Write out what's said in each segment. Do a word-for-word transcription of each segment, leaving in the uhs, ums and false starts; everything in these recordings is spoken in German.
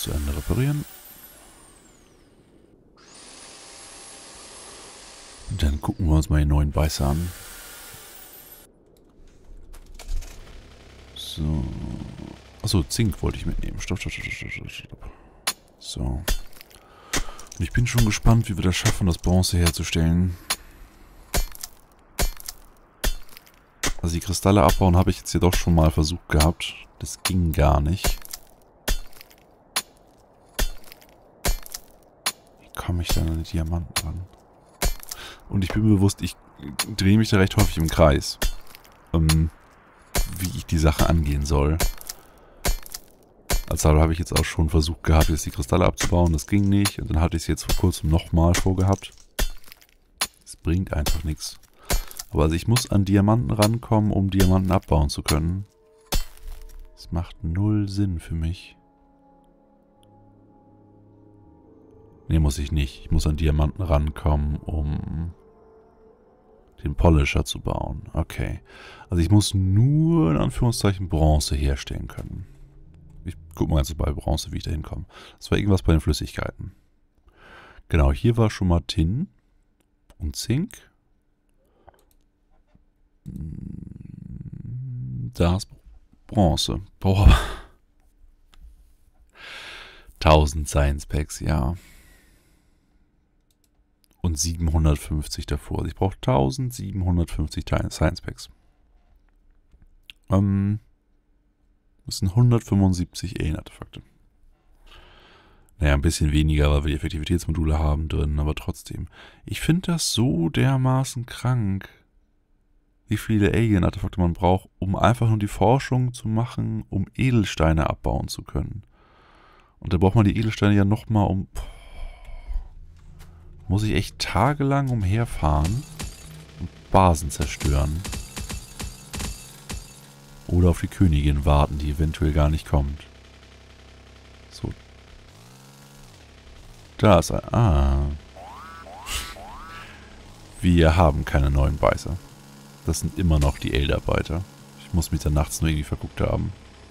zu Ende reparieren. Und dann gucken wir uns mal den neuen Beißer an. So. Achso, Zink wollte ich mitnehmen. Stopp, stopp, stopp, stopp, stopp, stopp. So. Und ich bin schon gespannt, wie wir das schaffen, das Bronze herzustellen. Also die Kristalle abbauen habe ich jetzt jedoch schon mal versucht gehabt. Das ging gar nicht. Wie komme ich denn an die Diamanten ran? Und ich bin mir bewusst, ich drehe mich da recht häufig im Kreis. Ähm, wie ich die Sache angehen soll. Also habe ich jetzt auch schon versucht gehabt, jetzt die Kristalle abzubauen. Das ging nicht. Und dann hatte ich es jetzt vor kurzem nochmal vorgehabt. Es bringt einfach nichts. Aber also ich muss an Diamanten rankommen, um Diamanten abbauen zu können. Das macht null Sinn für mich. Ne, muss ich nicht. Ich muss an Diamanten rankommen, um den Polisher zu bauen. Okay. Also ich muss nur in Anführungszeichen Bronze herstellen können. Ich gucke mal jetzt bei Bronze, wie ich da hinkomme. Das war irgendwas bei den Flüssigkeiten. Genau, hier war schon mal Tin und Zink. Da ist Bronze. Boah. tausend Science Packs, ja. Und siebenhundertfünfzig davor. Also ich brauche tausendsiebenhundertfünfzig Science Packs. Ähm, das sind hundertfünfundsiebzig Alien-Artefakte. Naja, ein bisschen weniger, weil wir die Effektivitätsmodule haben drin, aber trotzdem. Ich finde das so dermaßen krank, wie viele Alien-Artefakte man braucht, um einfach nur die Forschung zu machen, um Edelsteine abbauen zu können. Und da braucht man die Edelsteine ja nochmal um... Muss ich echt tagelang umherfahren und Basen zerstören. Oder auf die Königin warten, die eventuell gar nicht kommt. So. Da ist ein... Ah. Wir haben keine neuen Beißer. Das sind immer noch die Eldarbeiter. Ich muss mich da nachts nur irgendwie verguckt haben.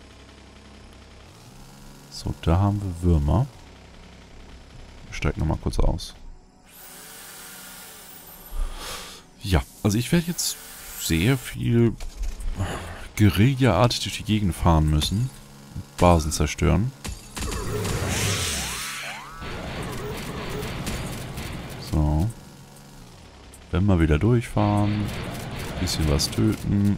So, da haben wir Würmer. Ich steige nochmal kurz aus. Ja, also ich werde jetzt sehr viel Guerilla-artig durch die Gegend fahren müssen. Basen zerstören. So. Wenn wir wieder durchfahren. Bisschen was töten.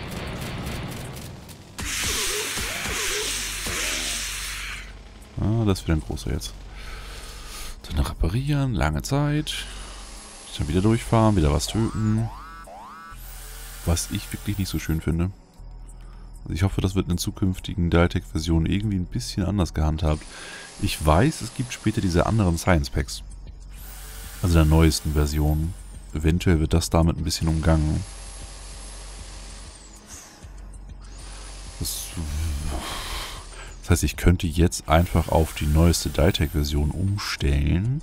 Ah, das ist wieder ein großer jetzt. Dann reparieren, lange Zeit. Dann wieder durchfahren, wieder was töten. Was ich wirklich nicht so schön finde. Also ich hoffe, das wird in zukünftigen Ditec-Versionen irgendwie ein bisschen anders gehandhabt. Ich weiß, es gibt später diese anderen Science Packs. Also der neuesten Version. Eventuell wird das damit ein bisschen umgangen. Das, das heißt, ich könnte jetzt einfach auf die neueste Ditec-Version umstellen,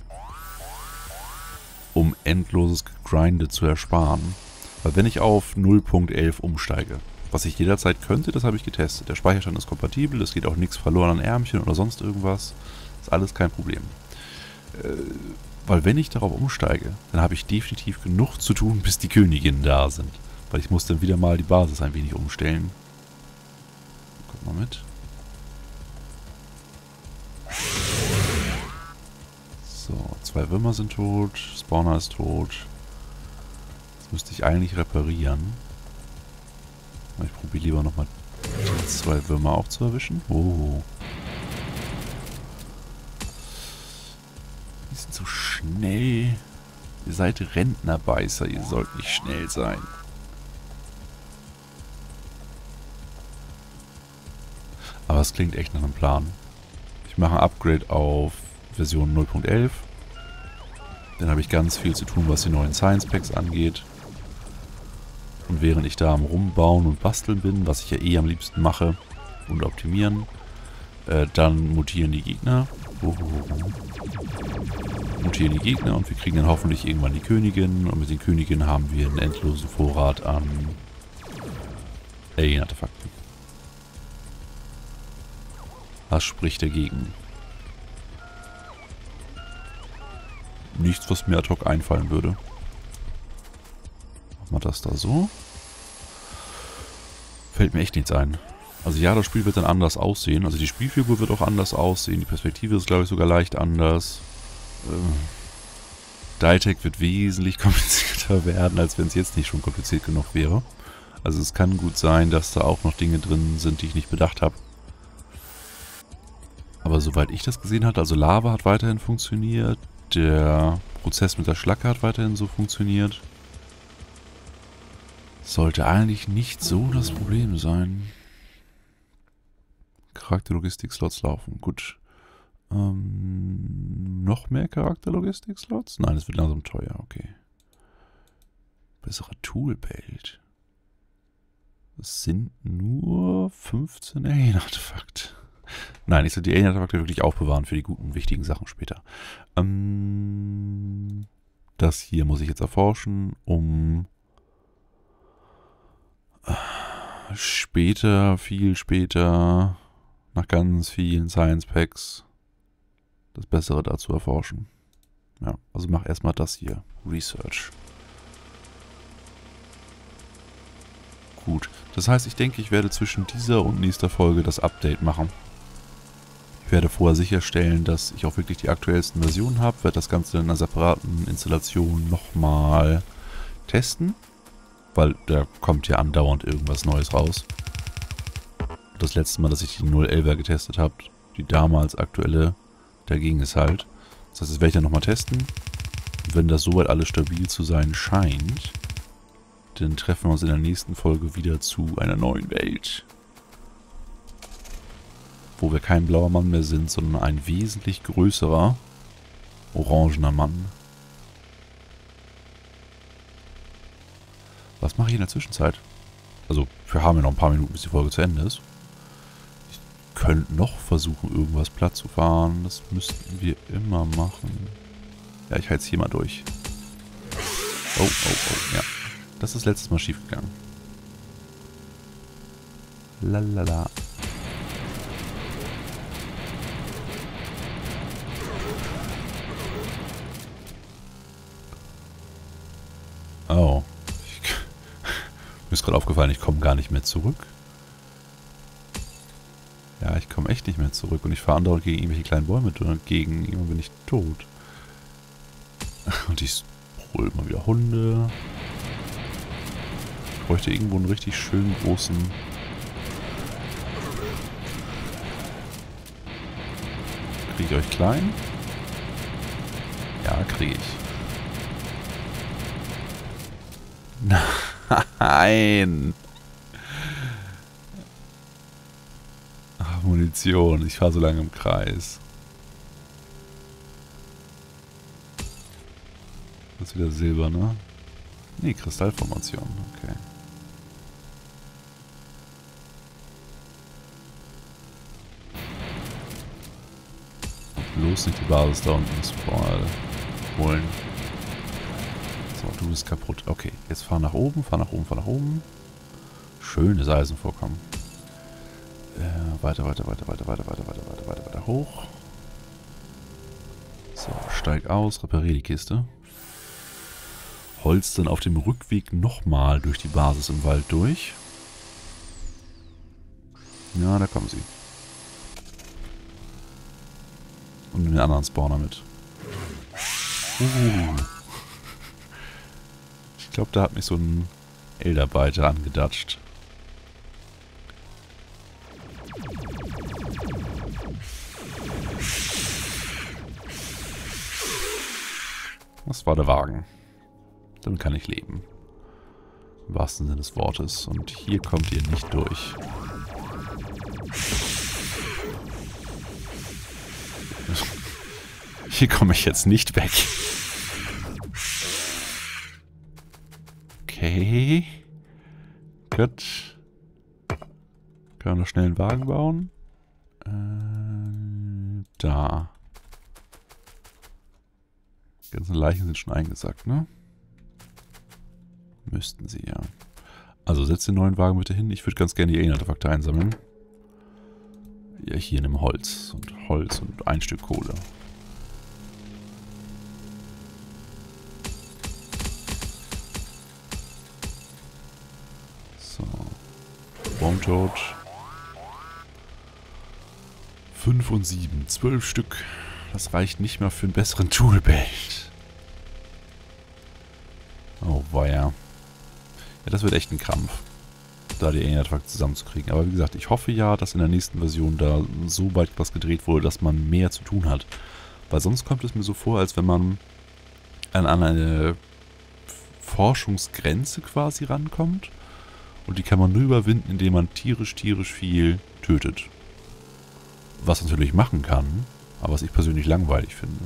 um endloses Grinde zu ersparen. Weil wenn ich auf null Punkt elf umsteige, was ich jederzeit könnte, das habe ich getestet. Der Speicherstand ist kompatibel, es geht auch nichts verloren an Ärmchen oder sonst irgendwas. Ist alles kein Problem. Äh, weil wenn ich darauf umsteige, dann habe ich definitiv genug zu tun, bis die Königinnen da sind. Weil ich muss dann wieder mal die Basis ein wenig umstellen. Guck mal mit. So, zwei Würmer sind tot, Spawner ist tot. Jetzt müsste ich eigentlich reparieren. Ich probiere lieber nochmal die zwei Würmer auch zu erwischen. Oh. Die sind so schnell. Ihr seid Rentnerbeißer, ihr sollt nicht schnell sein. Aber es klingt echt nach einem Plan. Ich mache ein Upgrade auf Version null Punkt elf. Dann habe ich ganz viel zu tun, was die neuen Science Packs angeht. Und während ich da am Rumbauen und Basteln bin, was ich ja eh am liebsten mache und optimieren, äh, dann mutieren die Gegner. Oh, oh, oh. Mutieren die Gegner und wir kriegen dann hoffentlich irgendwann die Königin. Und mit den Königinnen haben wir einen endlosen Vorrat an Alien-Artefakten. Was spricht dagegen? nichts, was mir ad hoc einfallen würde. Machen wir das da so. Fällt mir echt nichts ein. Also ja, das Spiel wird dann anders aussehen. Also die Spielfigur wird auch anders aussehen. Die Perspektive ist, glaube ich, sogar leicht anders. Äh, Ditech wird wesentlich komplizierter werden, als wenn es jetzt nicht schon kompliziert genug wäre. Also es kann gut sein, dass da auch noch Dinge drin sind, die ich nicht bedacht habe. Aber soweit ich das gesehen habe, also Lava hat weiterhin funktioniert. Der Prozess mit der Schlacke hat weiterhin so funktioniert. Sollte eigentlich nicht so das Problem sein. Charakterlogistik-Slots laufen. Gut. Ähm, noch mehr Charakterlogistik-Slots? Nein, es wird langsam teuer. Okay. Besserer Toolbelt. Das sind nur fünfzehn Alien-Artefakte. Nein, ich soll die Alien-Artefakte wirklich aufbewahren für die guten, wichtigen Sachen später. Ähm, das hier muss ich jetzt erforschen, um später, viel später, nach ganz vielen Science Packs, das Bessere dazu erforschen. Ja, also mach erstmal das hier. Research. Gut. Das heißt, ich denke, ich werde zwischen dieser und nächster Folge das Update machen. Ich werde vorher sicherstellen, dass ich auch wirklich die aktuellsten Versionen habe. Werde das Ganze in einer separaten Installation nochmal testen. Weil da kommt ja andauernd irgendwas Neues raus. Das letzte Mal, dass ich die null elfer getestet habe, die damals aktuelle, da ging es halt. Das heißt, das werde ich dann nochmal testen. Und wenn das soweit alles stabil zu sein scheint, dann treffen wir uns in der nächsten Folge wieder zu einer neuen Welt. Wo wir kein blauer Mann mehr sind, sondern ein wesentlich größerer, orangener Mann. Was mache ich in der Zwischenzeit? Also, wir haben ja noch ein paar Minuten, bis die Folge zu Ende ist. Ich könnte noch versuchen, irgendwas platt zu fahren. Das müssten wir immer machen. Ja, ich halte es hier mal durch. Oh, oh, oh, ja. Das ist letztes Mal schief gegangen. Lalala. Oh. Mir ist gerade aufgefallen, ich komme gar nicht mehr zurück. Ja, ich komme echt nicht mehr zurück. Und ich fahre andauernd gegen irgendwelche kleinen Bäume gegen. Irgendwann bin ich tot. Und ich hole immer wieder Hunde. Ich bräuchte irgendwo einen richtig schönen großen... Kriege ich euch klein? Ja, kriege ich. Nein! Ach, Munition. Ich fahre so lange im Kreis. Das ist wieder Silber, ne? Nee, Kristallformation. Okay. Bloß nicht die Basis da unten spawnen holen. So, du bist kaputt. Okay, jetzt fahr nach oben, fahr nach oben, fahr nach oben. Schönes Eisenvorkommen. Äh, weiter, weiter, weiter, weiter, weiter, weiter, weiter, weiter, weiter, weiter hoch. So, steig aus, reparier die Kiste. Holz dann auf dem Rückweg nochmal durch die Basis im Wald durch. Ja, da kommen sie. Und den anderen Spawner mit. Uh. Ich glaube, da hat mich so ein Elderbeiter angedatscht. Das war der Wagen. Damit kann ich leben. Im wahrsten Sinne des Wortes. Und hier kommt ihr nicht durch. Hier komme ich jetzt nicht weg. Okay. Gut. Können wir noch schnell einen Wagen bauen? Äh, da. Die ganzen Leichen sind schon eingesackt, ne? Müssten sie, ja. Also setzt den neuen Wagen bitte hin. Ich würde ganz gerne die Alien-Artefakte einsammeln. Ja, hier nimm Holz. Und Holz und ein Stück Kohle. Wurmtoad. fünf und sieben. zwölf Stück. Das reicht nicht mal für einen besseren Toolbelt. Oh, weia. Ja, das wird echt ein Krampf, da die Alien-Artefakte zusammenzukriegen. Aber wie gesagt, ich hoffe ja, dass in der nächsten Version da so weit was gedreht wurde, dass man mehr zu tun hat. Weil sonst kommt es mir so vor, als wenn man an, an eine Forschungsgrenze quasi rankommt. Und die kann man nur überwinden, indem man tierisch, tierisch viel tötet. Was man natürlich machen kann, aber was ich persönlich langweilig finde.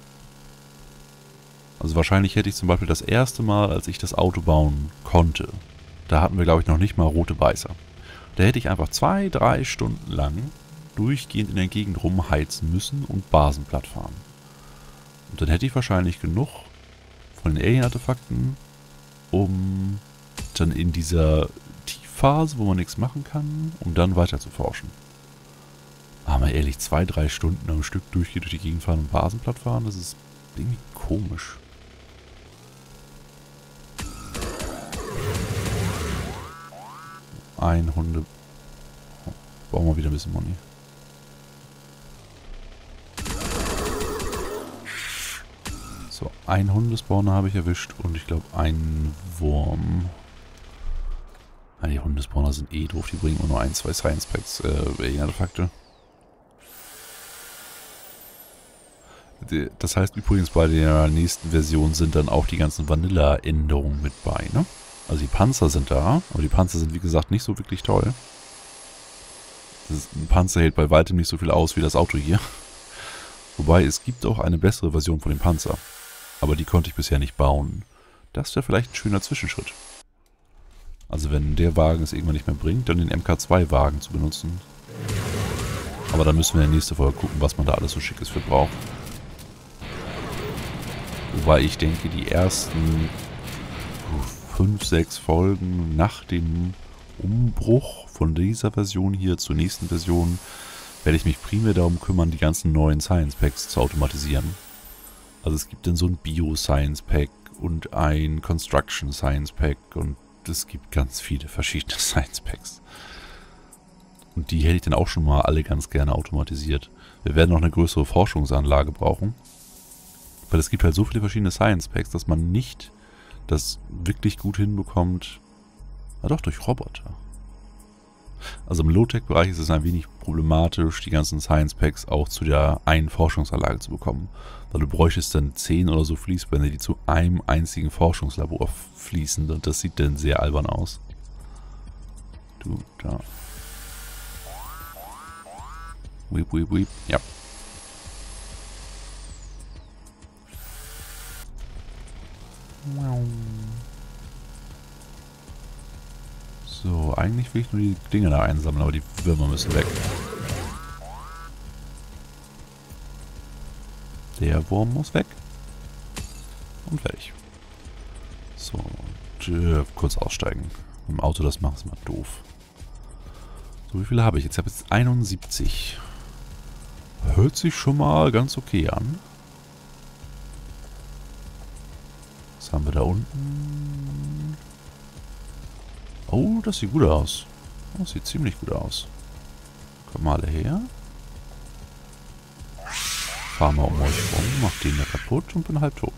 Also wahrscheinlich hätte ich zum Beispiel das erste Mal, als ich das Auto bauen konnte, da hatten wir, glaube ich, noch nicht mal rote Beißer. Da hätte ich einfach zwei, drei Stunden lang durchgehend in der Gegend rumheizen müssen und Basen platt fahren. Und dann hätte ich wahrscheinlich genug von den Alien-Artefakten, um dann in dieser Tiefphase, wo man nichts machen kann, um dann weiter zu forschen. Aber mal ehrlich, zwei, drei Stunden am Stück durchgehend durch die Gegend fahren und Basen platt fahren, das ist irgendwie komisch. Ein Hunde... Oh, brauchen wir wieder ein bisschen Money. So, ein Hundespawner habe ich erwischt und ich glaube einen Wurm. Ja, die Hundespawner sind eh doof, die bringen nur ein, zwei Science Packs, äh, Artefakte. Das heißt übrigens, bei der nächsten Version sind dann auch die ganzen Vanilla-Änderungen mit bei, ne? Also die Panzer sind da, aber die Panzer sind wie gesagt nicht so wirklich toll. Das ist, ein Panzer hält bei weitem nicht so viel aus wie das Auto hier. Wobei, es gibt auch eine bessere Version von dem Panzer. Aber die konnte ich bisher nicht bauen. Das wäre vielleicht ein schöner Zwischenschritt. Also wenn der Wagen es irgendwann nicht mehr bringt, dann den M K zwei Wagen zu benutzen. Aber da müssen wir in der nächsten Folge gucken, was man da alles so Schickes für braucht. Wobei ich denke, die ersten fünf, sechs Folgen nach dem Umbruch von dieser Version hier zur nächsten Version werde ich mich primär darum kümmern, die ganzen neuen Science Packs zu automatisieren. Also es gibt dann so ein Bio-Science Pack und ein Construction Science Pack und es gibt ganz viele verschiedene Science Packs. Und die hätte ich dann auch schon mal alle ganz gerne automatisiert. Wir werden noch eine größere Forschungsanlage brauchen. Weil es gibt halt so viele verschiedene Science Packs, dass man nicht das wirklich gut hinbekommt. Na doch, durch Roboter. Also im Low-Tech-Bereich ist es ein wenig problematisch, die ganzen Science Packs auch zu der einen Forschungsanlage zu bekommen. Weil du bräuchtest dann zehn oder so Fließbänder, die zu einem einzigen Forschungslabor fließen. Und das sieht dann sehr albern aus. Du, da. Weep, weep, weep. Ja. So, eigentlich will ich nur die Dinge da einsammeln, aber die Würmer müssen weg. Der Wurm muss weg. Und fertig. So, tschö, kurz aussteigen. Im Auto, das macht es mal doof. So, wie viele habe ich jetzt? Ich habe jetzt einundsiebzig. Hört sich schon mal ganz okay an. Was haben wir da unten? Oh, das sieht gut aus. Das sieht ziemlich gut aus. Kommt mal alle her. Fahr mal um euch rum, mach den da kaputt und bin halb tot.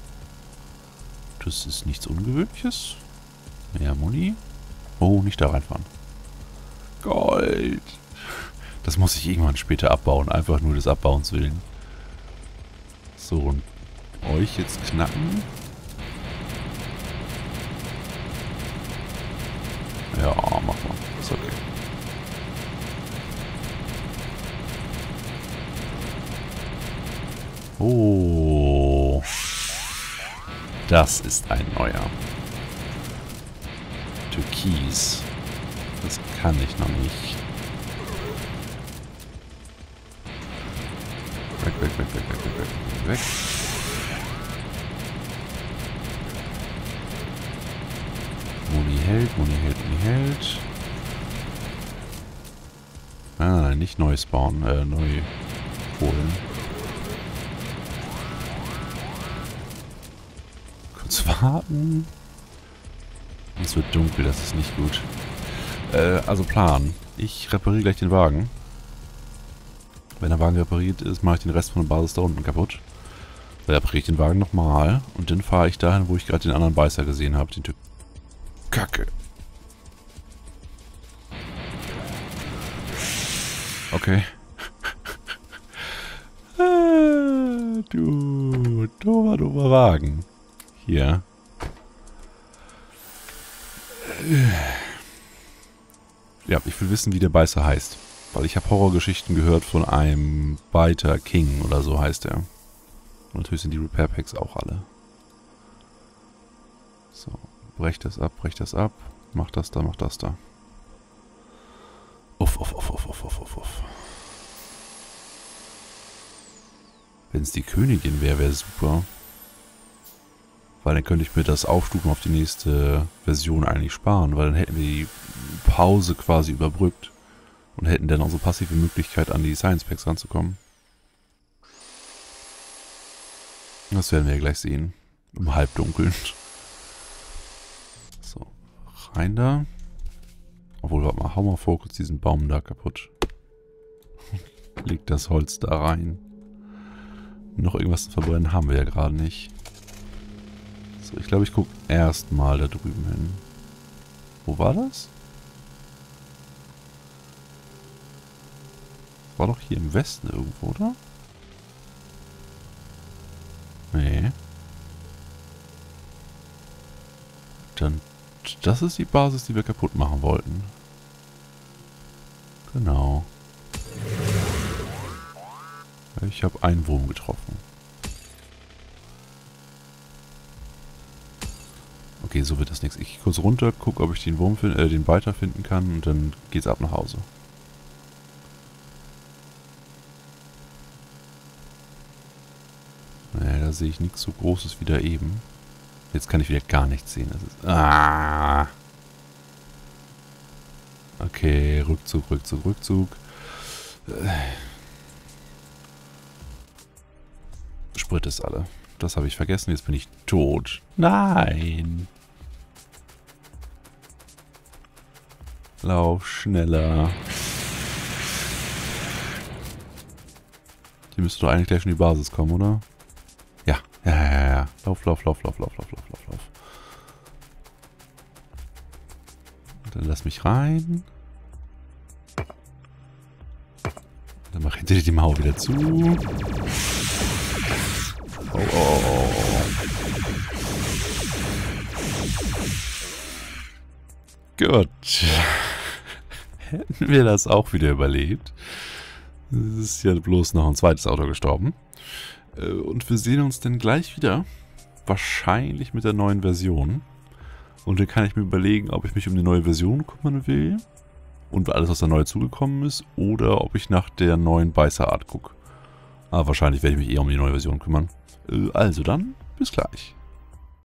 Das ist nichts Ungewöhnliches. Mehr Muni. Oh, nicht da reinfahren. Gold. Das muss ich irgendwann später abbauen. Einfach nur des Abbauens willen. So, und euch jetzt knacken. Ja, mach mal. Ist okay. Oh. Das ist ein neuer. Türkis. Das kann ich noch nicht. Weg, weg, weg, weg, weg, weg, weg, weg. Moni hält, Moni hält, Moni hält. Nein, nein, nein, nicht neu spawnen, äh, neu holen. Kurz warten. Es wird dunkel, das ist nicht gut. Äh, also Plan. Ich repariere gleich den Wagen. Wenn der Wagen repariert ist, mache ich den Rest von der Basis da unten kaputt. Dann repariere ich den Wagen nochmal und dann fahre ich dahin, wo ich gerade den anderen Beißer gesehen habe. Den Typ. Kacke. Okay. Du, doofer, doofer Wagen. Hier. Ja, ich will wissen, wie der Beißer heißt. Weil ich habe Horrorgeschichten gehört von einem Biter King oder so heißt er. Und natürlich sind die Repair Packs auch alle. So, brech das ab, brech das ab. Mach das da, mach das da. Uff, uff, uff, uff, uff, uff, uff, uff. Wenn es die Königin wäre, wäre super. Weil dann könnte ich mir das Aufstufen auf die nächste Version eigentlich sparen. Weil dann hätten wir die Pause quasi überbrückt. Und hätten dann unsere passive Möglichkeit, an die Science Packs ranzukommen. Das werden wir ja gleich sehen. Im Halbdunkeln. So, rein da. Obwohl, warte mal, hau mal vor kurz diesen Baum da kaputt. Leg das Holz da rein. Noch irgendwas zu verbrennen haben wir ja gerade nicht. So, ich glaube, ich gucke erstmal da drüben hin. Wo war das? War doch hier im Westen irgendwo, oder? Nee. Dann, das ist die Basis, die wir kaputt machen wollten. Genau. Ich habe einen Wurm getroffen. Okay, so wird das nichts. Ich gehe kurz runter, gucke, ob ich den Wurm find, äh, den Biter finden kann und dann geht's ab nach Hause. Naja, da sehe ich nichts so Großes wie da eben. Jetzt kann ich wieder gar nichts sehen. Das ist... Ah! Okay, Rückzug, Rückzug, Rückzug. Sprit ist alle. Das habe ich vergessen. Jetzt bin ich tot. Nein! Lauf schneller. Die müsste doch eigentlich gleich schon in die Basis kommen, oder? Ja, ja, ja, ja. Lauf, lauf, lauf, lauf, lauf, lauf, lauf, lauf, lauf. Dann lass mich rein. Dann mach hinter dir die Mauer wieder zu. Oh, oh, oh, oh. Gut. Hätten wir das auch wieder überlebt. Es ist ja bloß noch ein zweites Auto gestorben. Und wir sehen uns dann gleich wieder. Wahrscheinlich mit der neuen Version. Und dann kann ich mir überlegen, ob ich mich um die neue Version kümmern will. Und alles, was da neu zugekommen ist. Oder ob ich nach der neuen Beißerart gucke. Aber wahrscheinlich werde ich mich eher um die neue Version kümmern. Also dann, bis gleich.